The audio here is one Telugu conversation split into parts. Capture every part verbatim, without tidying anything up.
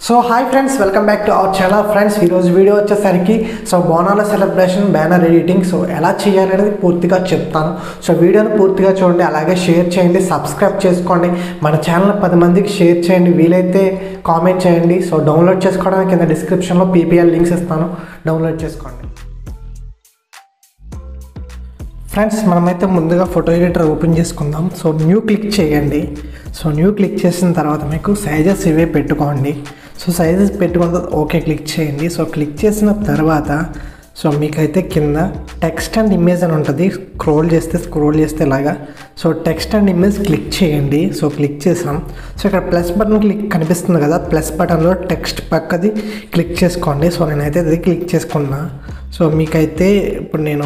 So hi friends, welcome back to our channel. Friends, ఈరోజు వీడియో వచ్చేసరికి సో బోనాల సెలబ్రేషన్ బ్యానర్ ఎడిటింగ్ సో ఎలా చేయాలనేది పూర్తిగా చెప్తాను. సో వీడియోని పూర్తిగా చూడండి, అలాగే షేర్ చేయండి, సబ్స్క్రైబ్ చేసుకోండి, మన ఛానల్ పది మందికి షేర్ చేయండి, వీలైతే కామెంట్ చేయండి. సో డౌన్లోడ్ చేసుకోవడానికి కింద డిస్క్రిప్షన్లో పీపీఎల్ లింక్స్ ఇస్తాను, డౌన్లోడ్ చేసుకోండి. ఫ్రెండ్స్, మనమైతే ముందుగా ఫోటో ఎడిటర్ ఓపెన్ చేసుకుందాం. సో న్యూ క్లిక్ చేయండి. సో న్యూ క్లిక్ చేసిన తర్వాత మీకు సైజెస్ ఇవే పెట్టుకోండి. సో సైజెస్ పెట్టుకున్న తర్వాత ఓకే క్లిక్ చేయండి. సో క్లిక్ చేసిన తర్వాత సో మీకైతే కింద టెక్స్ట్ అండ్ ఇమేజ్ అని ఉంటుంది. స్క్రోల్ చేస్తే స్క్రోల్ చేస్తే ఇలాగా so text and image click చేయండి. సో క్లిక్ చేసాం. సో ఇక్కడ ప్లస్ బటన్ క్లిక్ కనిపిస్తుంది కదా, ప్లస్ బటన్లో టెక్స్ట్ పక్కది క్లిక్ చేసుకోండి. సో నేనైతే అది క్లిక్ చేసుకున్నా. సో మీకైతే ఇప్పుడు నేను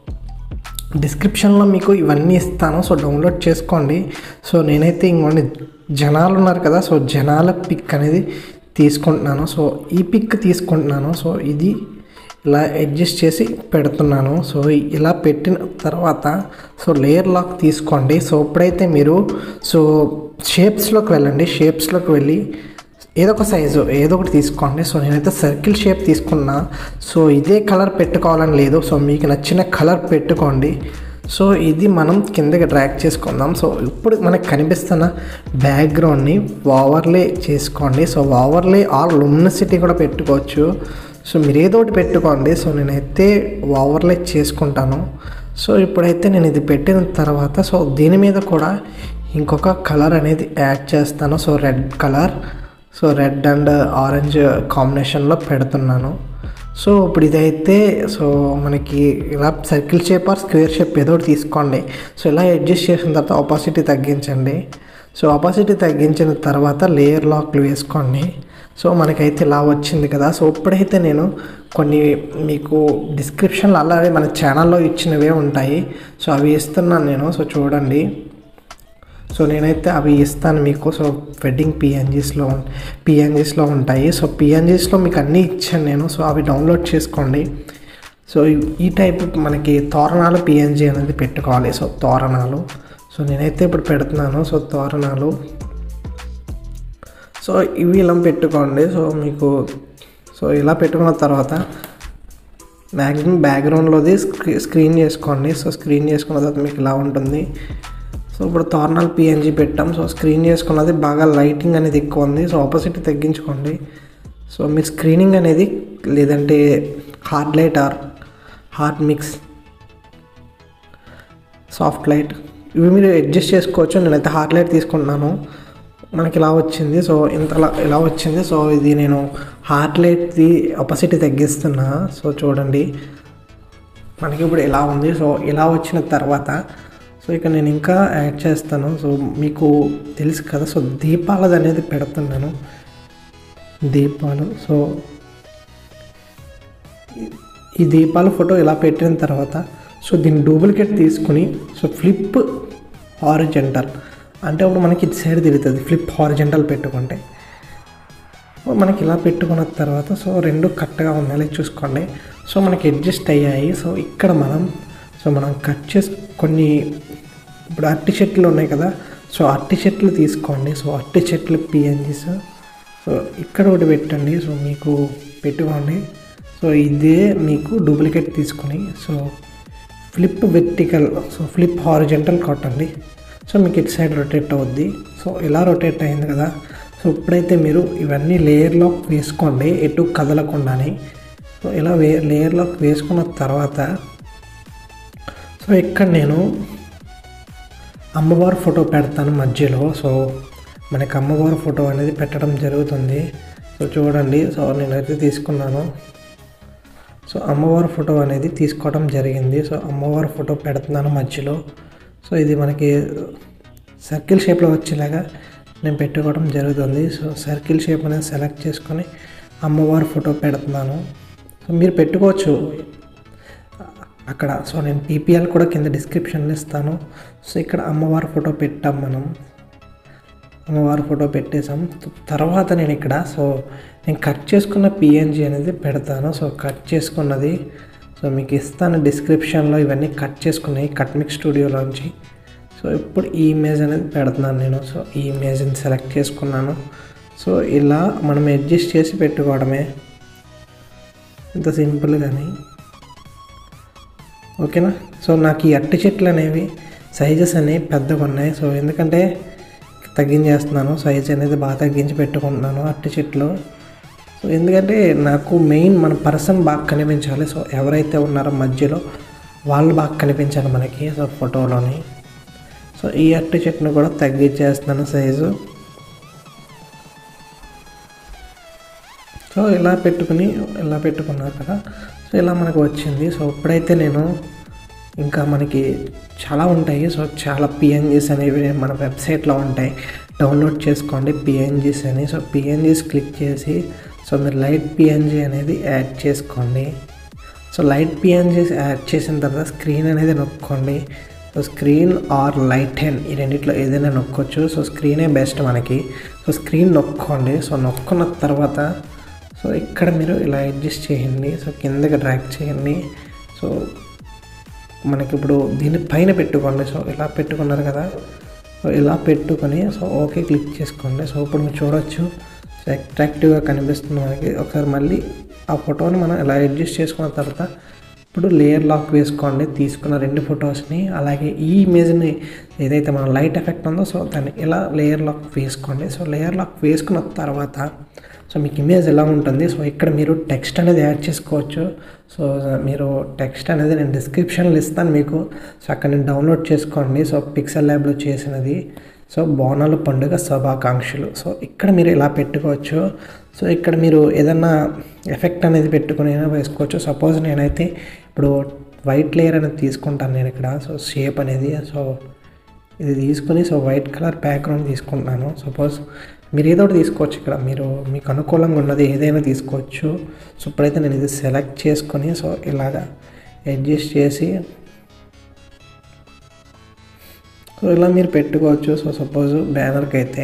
డిస్క్రిప్షన్లో మీకు ఇవన్నీ ఇస్తాను, సో డౌన్లోడ్ చేసుకోండి. సో నేనైతే ఇంకొన్ని జనాలు ఉన్నారు కదా, సో జనాల పిక్ అనేది తీసుకుంటున్నాను. సో ఈ పిక్ తీసుకుంటున్నాను. సో ఇది ఇలా అడ్జస్ట్ చేసి పెడుతున్నాను. సో ఇలా పెట్టిన తర్వాత సో లేయర్ లాక్ తీసుకోండి. సో ఇప్పుడైతే మీరు సో షేప్స్లోకి వెళ్ళండి. షేప్స్లోకి వెళ్ళి ఏదో ఒక సైజు ఏదో ఒకటి తీసుకోండి. సో నేనైతే సర్కిల్ షేప్ తీసుకున్నా. సో ఇదే కలర్ పెట్టుకోవాలని లేదు, సో మీకు నచ్చిన కలర్ పెట్టుకోండి. సో ఇది మనం కిందకి డ్రాగ్ చేసుకుందాం. సో ఇప్పుడు మనకు కనిపిస్తున్న బ్యాక్గ్రౌండ్ని ఓవర్లే చేసుకోండి. సో ఓవర్లే ఆర్ లుమినిసిటీ కూడా పెట్టుకోవచ్చు. సో మీరు ఏదో ఒకటి పెట్టుకోండి. సో నేనైతే ఓవర్లే చేసుకుంటాను. సో ఇప్పుడైతే నేను ఇది పెట్టిన తర్వాత సో దీని మీద కూడా ఇంకొక కలర్ అనేది యాడ్ చేస్తాను. So red colour, so red and orange కాంబినేషన్లో పెడుతున్నాను. సో ఇప్పుడు ఇదైతే సో మనకి ఇలా circle shape or square shape ఏదో ఒకటి తీసుకోండి. సో ఇలా అడ్జస్ట్ చేసిన తర్వాత ఆపోసిటీ తగ్గించండి. సో ఆపోసిటీ తగ్గించిన తర్వాత లేయర్ లాక్లు వేసుకోండి. సో మనకైతే ఇలా వచ్చింది కదా. సో ఇప్పుడైతే నేను కొన్ని మీకు డిస్క్రిప్షన్లో అలాగే మన ఛానల్లో ఇచ్చినవే ఉంటాయి, సో అవి ఇస్తున్నాను నేను. సో చూడండి, సో నేనైతే అవి ఇస్తాను మీకు. సో వెడ్డింగ్ పిఎన్జీస్లో పిఎన్జీస్లో ఉంటాయి. సో పిఎన్జీస్లో మీకు అన్నీ ఇచ్చాను నేను. సో అవి డౌన్లోడ్ చేసుకోండి. సో ఈ టైప్ మనకి తోరణాలు పిఎన్జీ అనేది పెట్టుకోవాలి. సో తోరణాలు సో నేనైతే ఇప్పుడు పెడుతున్నాను. సో తోరణాలు సో ఇవి ఇలా పెట్టుకోండి. సో మీకు సో ఇలా పెట్టుకున్న తర్వాత మ్యాక్సిమం బ్యాక్గ్రౌండ్లోది స్క్రీన్ చేసుకోండి. సో స్క్రీన్ చేసుకున్న తర్వాత మీకు ఇలా ఉంటుంది. సో ఇప్పుడు తోరణాలు పిఎన్జీ పెట్టాం. సో స్క్రీన్ చేసుకున్నది బాగా లైటింగ్ అనేది ఎక్కువ ఉంది. సో ఆపోజిట్ తగ్గించుకోండి. సో మీరు స్క్రీనింగ్ అనేది లేదంటే hard light or hard mix soft light ఇవి మీరు అడ్జస్ట్ చేసుకోవచ్చు. నేనైతే హార్డ్ లైట్ తీసుకుంటున్నాను. మనకి ఇలా వచ్చింది. సో ఇంతలా ఇలా వచ్చింది. సో ఇది నేను హార్డ్ లైట్ది ఆపోజిట్ తగ్గిస్తున్నా. సో చూడండి, మనకి ఇప్పుడు ఇలా ఉంది. సో ఇలా వచ్చిన తర్వాత సో ఇక నేను ఇంకా యాడ్ చేస్తాను. సో మీకు తెలుసు కదా, సో దీపాలది అనేది పెడుతున్నాను. దీపాలు సో ఈ దీపాల ఫోటో ఇలా పెట్టిన తర్వాత సో దీన్ని డూప్లికేట్ తీసుకుని సో ఫ్లిప్ హారిజెంటల్ అంటే అప్పుడు మనకి ఇటు సైడ్ తిరుగుతుంది. ఫ్లిప్ హారిజెంటల్ పెట్టుకుంటే మనకి ఇలా పెట్టుకున్న తర్వాత సో రెండు కరెక్ట్గా ఉండాలి చూసుకోండి. సో మనకి అడ్జస్ట్ అయ్యాయి. సో ఇక్కడ మనం సో మనం కట్ చేసి కొన్ని ఇప్పుడు అరటి చెట్లు ఉన్నాయి కదా, సో అరటి చెట్లు తీసుకోండి. సో అరటి చెట్లు పిఎన్జీస్ సో ఇక్కడ ఒకటి పెట్టండి. సో మీకు పెట్టుకోండి. సో ఇదే మీకు డూప్లికేట్ తీసుకుని so flip vertical so flip horizontal కొట్టండి. సో మీకు ఇటు సైడ్ రొటేట్ అవుద్ది. సో ఇలా రొటేట్ అయింది కదా. సో ఇప్పుడైతే మీరు ఇవన్నీ లేయర్లో వేసుకోండి, ఎటు కదలకుండానే. సో ఇలా వే లేయర్లోకి వేసుకున్న తర్వాత సో ఇక్కడ నేను అమ్మవారి ఫోటో పెడతాను మధ్యలో. సో మనకి అమ్మవారి ఫోటో అనేది పెట్టడం జరుగుతుంది. సో చూడండి, సో నేనైతే తీసుకున్నాను. సో అమ్మవారి ఫోటో అనేది తీసుకోవడం జరిగింది. సో అమ్మవారి ఫోటో పెడుతున్నాను మధ్యలో. సో ఇది మనకి సర్కిల్ షేప్లో వచ్చేలాగా నేను పెట్టుకోవడం జరుగుతుంది. సో సర్కిల్ షేప్ అనేది సెలెక్ట్ చేసుకొని అమ్మవారి ఫోటో పెడుతున్నాను. సో మీరు పెట్టుకోవచ్చు అక్కడ. సో నేను పీపీఎల్ కూడా కింద డిస్క్రిప్షన్లో ఇస్తాను. సో ఇక్కడ అమ్మవారి ఫోటో పెట్టాం మనం. అమ్మవారి ఫోటో పెట్టేసాం. తర్వాత నేను ఇక్కడ సో నేను కట్ చేసుకున్న పిఎన్జీ అనేది పెడతాను. సో కట్ చేసుకున్నది సో మీకు ఇస్తాను డిస్క్రిప్షన్లో. ఇవన్నీ కట్ చేసుకున్నాయి కట్ మిక్స్ స్టూడియోలోంచి. సో ఇప్పుడు ఈ ఇమేజ్ అనేది పెడుతున్నాను నేను. సో ఈ ఇమేజ్ని సెలెక్ట్ చేసుకున్నాను. సో ఇలా మనం అడ్జస్ట్ చేసి పెట్టుకోవడమే, ఇంత సింపుల్ కానీ. ఓకేనా. సో నాకు ఈ అట్టి చెట్లు అనేవి సైజెస్ అనేవి పెద్దగా ఉన్నాయి. సో ఎందుకంటే తగ్గించేస్తున్నాను, సైజ్ అనేది బాగా తగ్గించి పెట్టుకుంటున్నాను అట్టి చెట్లు. సో ఎందుకంటే నాకు మెయిన్ మన పర్సన్ బాగా కనిపించాలి. సో ఎవరైతే ఉన్నారో మధ్యలో వాళ్ళు బాగా కనిపించాలి మనకి సో ఫోటోలోని. సో ఈ అట్టి చెట్టును కూడా తగ్గించేస్తున్నాను సైజు. సో ఇలా పెట్టుకుని ఇలా పెట్టుకున్నారు కదా. సో ఇలా మనకు వచ్చింది. సో ఇప్పుడైతే నేను ఇంకా మనకి చాలా ఉంటాయి. సో చాలా పిఎన్జీస్ అనేవి మన వెబ్సైట్లో ఉంటాయి, డౌన్లోడ్ చేసుకోండి పిఎన్జీస్ అని. సో పిఎన్జీస్ క్లిక్ చేసి సో మీరు లైట్ పిఎన్జీ అనేది యాడ్ చేసుకోండి. సో లైట్ పిఎన్జీస్ యాడ్ చేసిన తర్వాత స్క్రీన్ అనేది నొక్కండి. So screen or light hand ఈ రెండిట్లో ఏదైనా నొక్కొచ్చు. సో స్క్రీనే బెస్ట్ మనకి. సో స్క్రీన్ నొక్కండి. సో నొక్కున్న తర్వాత సో ఇక్కడ మీరు ఇలా అడ్జస్ట్ చేయండి. సో కిందకి డ్రాగ్ చేయండి. సో మనకి ఇప్పుడు దీన్ని పైన పెట్టుకోండి. సో ఇలా పెట్టుకున్నారు కదా. సో ఇలా పెట్టుకొని సో ఓకే క్లిక్ చేసుకోండి. సో ఇప్పుడు మీరు చూడొచ్చు సో అట్రాక్టివ్గా కనిపిస్తుంది మనకి. ఒకసారి మళ్ళీ ఆ ఫోటోని మనం ఇలా అడ్జస్ట్ చేసుకున్న తర్వాత ఇప్పుడు లేయర్ లాక్ వేసుకోండి తీసుకున్న రెండు ఫొటోస్ని. అలాగే ఈ ఇమేజ్ని ఏదైతే మనం లైట్ ఎఫెక్ట్ ఉందో సో దాన్ని ఇలా లేయర్ లాక్ వేసుకోండి. సో లేయర్ లాక్ వేసుకున్న తర్వాత సో మీకు ఇమేజ్ ఎలా ఉంటుంది. సో ఇక్కడ మీరు టెక్స్ట్ అనేది యాడ్ చేసుకోవచ్చు. సో మీరు టెక్స్ట్ అనేది నేను డిస్క్రిప్షన్లో ఇస్తాను మీకు. సో అక్కడ నేను డౌన్లోడ్ చేసుకోండి. సో పిక్సెల్ ల్యాబ్లో చేసినది. సో బోనాల పండుగ శుభాకాంక్షలు. సో ఇక్కడ మీరు ఇలా పెట్టుకోవచ్చు. సో ఇక్కడ మీరు ఏదన్నా ఎఫెక్ట్ అనేది పెట్టుకుని అయినా వేసుకోవచ్చు. సపోజ్ నేనైతే ఇప్పుడు వైట్ లేయర్ అనేది తీసుకుంటాను నేను ఇక్కడ. సో షేప్ అనేది సో ఇది తీసుకుని సో వైట్ కలర్ బ్యాక్గ్రౌండ్ తీసుకుంటున్నాను. సపోజ్ మీరు ఏదో ఒకటి తీసుకోవచ్చు. ఇక్కడ మీరు మీకు అనుకూలంగా ఉన్నది ఏదైనా తీసుకోవచ్చు. సో ఇప్పుడైతే నేను ఇది సెలెక్ట్ చేసుకొని సో ఇలాగా అడ్జస్ట్ చేసి సో ఇలా మీరు పెట్టుకోవచ్చు. సో సపోజ్ బ్యానర్కి అయితే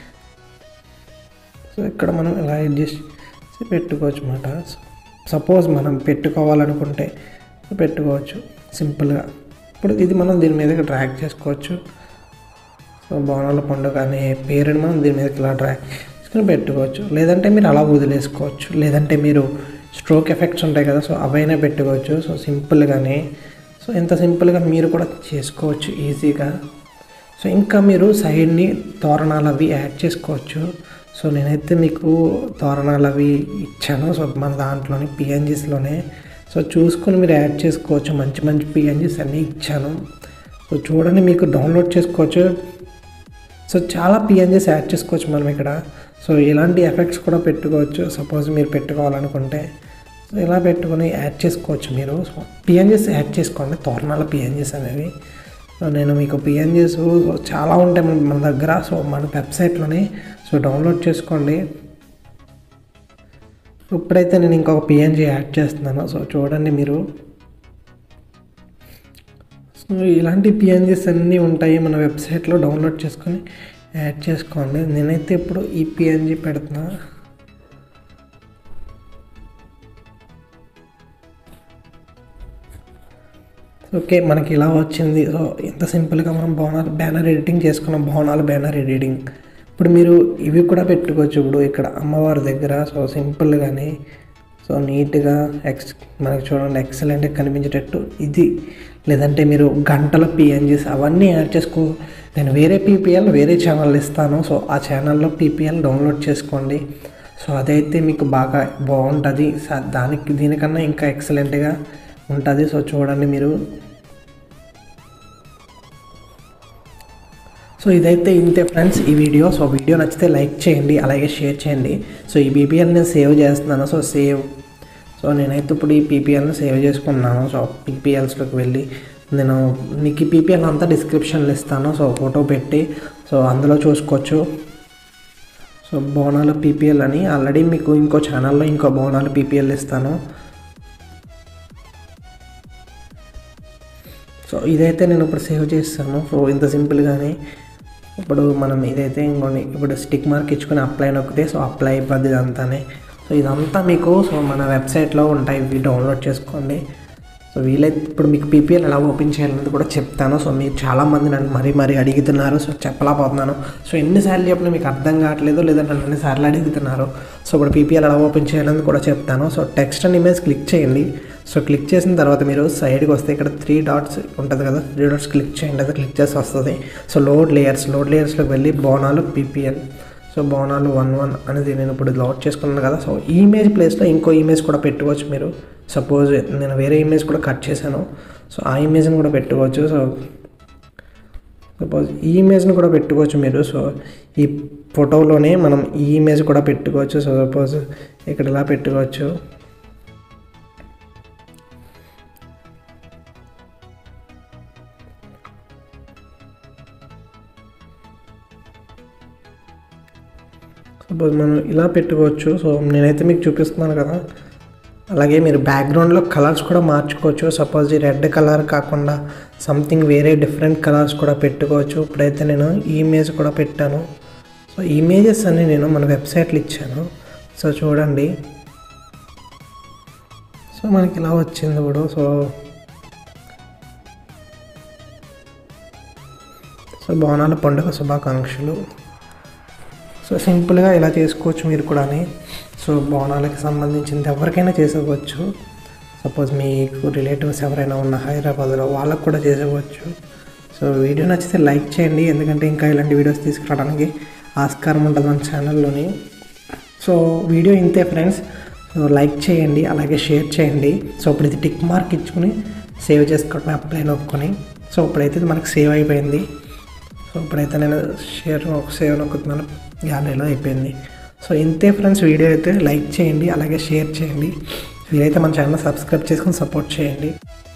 సో ఇక్కడ మనం ఇలా అడ్జస్ట్ చేసి పెట్టుకోవచ్చు అన్నమాట. సపోజ్ మనం పెట్టుకోవాలనుకుంటే పెట్టుకోవచ్చు సింపుల్గా. ఇప్పుడు ఇది మనం దీని మీదకి డ్రాగ్ చేసుకోవచ్చు. సో బోనాల పండుగ అనే పేరుని మనం దీని మీదకి ఇలా డ్రాగ్ చేసుకుని పెట్టుకోవచ్చు. లేదంటే మీరు అలా వదిలేసుకోవచ్చు. లేదంటే మీరు స్ట్రోక్ ఎఫెక్ట్స్ ఉంటాయి కదా సో అవైనా పెట్టుకోవచ్చు. సో సింపుల్గానే సో ఇంత సింపుల్గా మీరు కూడా చేసుకోవచ్చు ఈజీగా. సో ఇంకా మీరు సైడ్ని తోరణాలు అవి యాడ్ చేసుకోవచ్చు. సో నేనైతే మీకు తోరణాలు అవి ఇచ్చాను. సో మన దాంట్లోని పిఎన్జీస్లోనే సో చూసుకొని మీరు యాడ్ చేసుకోవచ్చు. మంచి మంచి పిఎన్జీస్ అన్నీ ఇచ్చాను. సో చూడండి మీకు డౌన్లోడ్ చేసుకోవచ్చు. సో చాలా పిఎన్జీస్ యాడ్ చేసుకోవచ్చు మనం ఇక్కడ. సో ఇలాంటి ఎఫెక్ట్స్ కూడా పెట్టుకోవచ్చు. సపోజ్ మీరు పెట్టుకోవాలనుకుంటే సో ఇలా పెట్టుకొని యాడ్ చేసుకోవచ్చు మీరు. సో పిఎన్జీస్ యాడ్ చేసుకోండి తోరణాల పిఎన్జీస్ అనేవి. సో నేను మీకు పిఎన్జీస్ చాలా ఉంటాయి మన దగ్గర. సో మన వెబ్సైట్లోనే సో డౌన్లోడ్ చేసుకోండి. ఇప్పుడైతే నేను ఇంకొక పిఎన్జీ యాడ్ చేస్తున్నాను. సో చూడండి మీరు. సో ఇలాంటి పిఎన్జీస్ అన్నీ ఉంటాయి మన వెబ్సైట్లో, డౌన్లోడ్ చేసుకొని యాడ్ చేసుకోండి. నేనైతే ఇప్పుడు ఈ పిఎన్జీ పెడుతున్నా. ఓకే మనకి ఇలా వచ్చింది. సో ఇంత సింపుల్గా మనం బోనాలు బ్యానర్ ఎడిటింగ్ చేసుకున్నాం. బోనాలు బ్యానర్ ఎడిటింగ్ ఇప్పుడు మీరు ఇవి కూడా పెట్టుకోవచ్చు. ఇప్పుడు ఇక్కడ అమ్మవారి దగ్గర సో సింపుల్గానే సో నీట్గా ఎక్స్ మనకి చూడండి ఎక్సలెంట్గా కనిపించేటట్టు ఇది. లేదంటే మీరు గంటల పిఎన్జీస్ అవన్నీ యాడ్ చేసుకో. నేను వేరే పీపీఎల్ వేరే ఛానల్ ఇస్తాను. సో ఆ ఛానల్లో పీపీఎల్ డౌన్లోడ్ చేసుకోండి. సో అదైతే మీకు బాగా బాగుంటుంది. దానికి దీనికన్నా ఇంకా ఎక్సలెంట్గా ఉంటుంది. సో చూడండి మీరు. సో ఇదైతే ఇంతే ఫ్రెండ్స్ ఈ వీడియో. సో వీడియో నచ్చితే లైక్ చేయండి, అలాగే షేర్ చేయండి. సో ఈ పీపీఎల్ నేను సేవ్ చేస్తున్నాను. సో సేవ్ సో నేనైతే ఇప్పుడు ఈ పీపీఎల్ని సేవ్ చేసుకున్నాను. సో పీపీఎల్స్లోకి వెళ్ళి నేను మీకు ఈ పీపీఎల్ అంతా డిస్క్రిప్షన్లో ఇస్తాను. సో ఫోటో పెట్టి సో అందులో చూసుకోవచ్చు. సో బోనాల పీపీఎల్ అని ఆల్రెడీ మీకు ఇంకో ఛానల్లో ఇంకో బోనాల పీపీఎల్ ఇస్తాను. సో ఇదైతే నేను ఇప్పుడు సేవ్ చేస్తాను. సో ఇంత సింపుల్గానే ఇప్పుడు మనం ఇదైతే ఇంకోండి ఇప్పుడు స్టిక్ మార్క్ ఇచ్చుకొని అప్లై నొక్కితే సో అప్లై అయిపోద్ది ఇదంతానే. సో ఇదంతా మీకు సో మన వెబ్సైట్లో ఉంటాయి, ఇవి డౌన్లోడ్ చేసుకోండి. సో వీలైతే ఇప్పుడు మీకు పీపీఎల్ ఎలా ఓపెన్ చేయాలన్నది కూడా చెప్తాను. సో మీరు చాలామంది నన్ను మరీ మరీ అడుగుతున్నారు, సో చెప్పలేకపోతున్నాను. సో ఎన్నిసార్లు చెప్పినా మీకు అర్థం కావట్లేదు, లేదా నన్ను ఎన్నిసార్లు అడుగుతున్నారు. సో ఇప్పుడు పీపీఎల్ ఎలా ఓపెన్ చేయాలని కూడా చెప్తాను. So text and image click చేయండి. సో క్లిక్ చేసిన తర్వాత మీరు సైడ్కి వస్తే ఇక్కడ త్రీ డాట్స్ ఉంటుంది కదా, త్రీ డాట్స్ క్లిక్ చేయండి. అది క్లిక్ చేసి వస్తుంది. సో లోడ్ లేయర్స్ లోడ్ లేయర్స్లోకి వెళ్ళి Bonalu PPL, so Bonalu one one అనేది నేను ఇప్పుడు లోడ్ చేసుకున్నాను కదా. సో ఈ ఇమేజ్ ప్లేస్లో ఇంకో ఇమేజ్ కూడా పెట్టుకోవచ్చు మీరు. సపోజ్ నేను వేరే ఇమేజ్ కూడా కట్ చేశాను, సో ఆ ఇమేజ్ని కూడా పెట్టుకోవచ్చు. సో సపోజ్ ఈ ఇమేజ్ని కూడా పెట్టుకోవచ్చు మీరు. సో ఈ ఫోటోలోనే మనం ఈ ఇమేజ్ కూడా పెట్టుకోవచ్చు. సో సపోజ్ ఇక్కడ ఇలా పెట్టుకోవచ్చు. సపోజ్ మనం ఇలా పెట్టుకోవచ్చు. సో నేనైతే మీకు చూపిస్తున్నాను కదా. అలాగే మీరు బ్యాక్గ్రౌండ్లో కలర్స్ కూడా మార్చుకోవచ్చు. సపోజ్ ఈ రెడ్ కలర్ కాకుండా సంథింగ్ వేరే డిఫరెంట్ కలర్స్ కూడా పెట్టుకోవచ్చు. ఇప్పుడైతే నేను ఈ ఇమేజ్ కూడా పెట్టాను. సో ఇమేజెస్ అన్నీ నేను మన వెబ్సైట్లో ఇచ్చాను. సో చూడండి, సో మనకి ఇలా వచ్చింది ఇప్పుడు. సో సో బోనాల పండుగ శుభాకాంక్షలు. సో సింపుల్గా ఇలా చేసుకోవచ్చు మీరు కూడా. సో బోనాలకి సంబంధించింది ఎవరికైనా చేసుకోవచ్చు. సపోజ్ మీకు రిలేటివ్స్ ఎవరైనా ఉన్న హైదరాబాద్లో వాళ్ళకు కూడా చేసుకోవచ్చు. సో వీడియో నచ్చితే లైక్ చేయండి, ఎందుకంటే ఇంకా ఇలాంటి వీడియోస్ తీసుకురావడానికి ఆస్కారం ఉంటుంది మన ఛానల్లోని. సో వీడియో ఇంతే ఫ్రెండ్స్. సో లైక్ చేయండి, అలాగే షేర్ చేయండి. సో ఇప్పుడు ఇది టిక్ మార్క్ ఇచ్చుకుని సేవ్ చేసుకోవడం అప్లై నొక్కుని. సో ఇప్పుడైతే ఇది మనకు సేవ్ అయిపోయింది. సో ఇప్పుడైతే నేను షేర్ సేవ్ నొక్కుతున్నాను, గ్యాలరీలో అయిపోయింది. సో ఇంతే ఫ్రెండ్స్. వీడియో అయితే లైక్ చేయండి, అలాగే షేర్ చేయండి. వీలైతే మన ఛానల్ సబ్స్క్రైబ్ చేసుకొని సపోర్ట్ చేయండి.